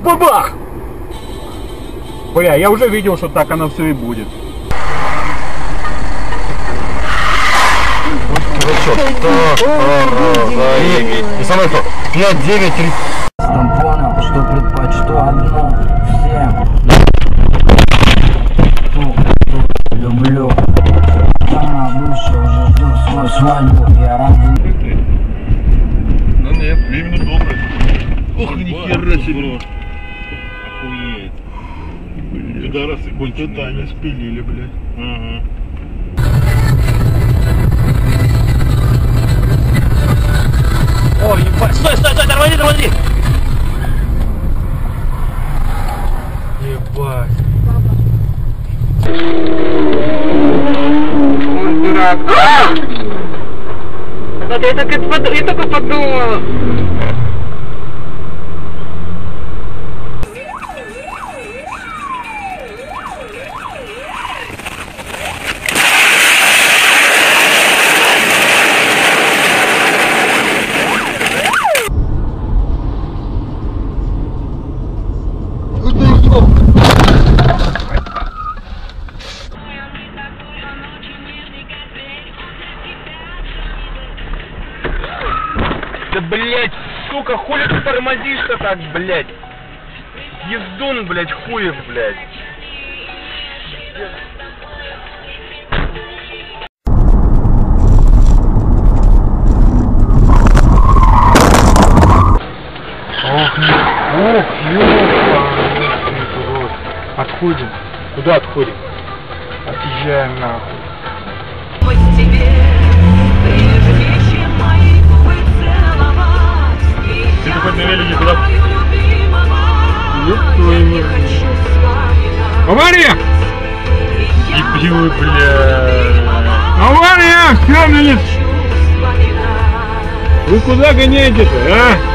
Бабах! Бля, я уже видел, что так оно все и будет. И со мной кто? 5, 9, 3. Понял, что предпочту одно всем. Люблю. Она выше уже ждет свою свадьбу. Я рад. Ну нет, именно добрый. Ох, нихера себе. Охуеть. Пидорасы, хоть это они спилили, блядь. Ага. Ой, ебать, стой, тормози! Ебать. Он дурак. Вот я только подумала. Да блять, сука, хули ты тормозишь-то так, блять? Ездун, блять, хуев, блять. Ох, ёпа. Отходим. Куда отходим? Отъезжаем нахуй. Ты хоть на велике куда? Авария! Дебилы, бля. Авария! Все, блин! Вы куда гоняете-то, а?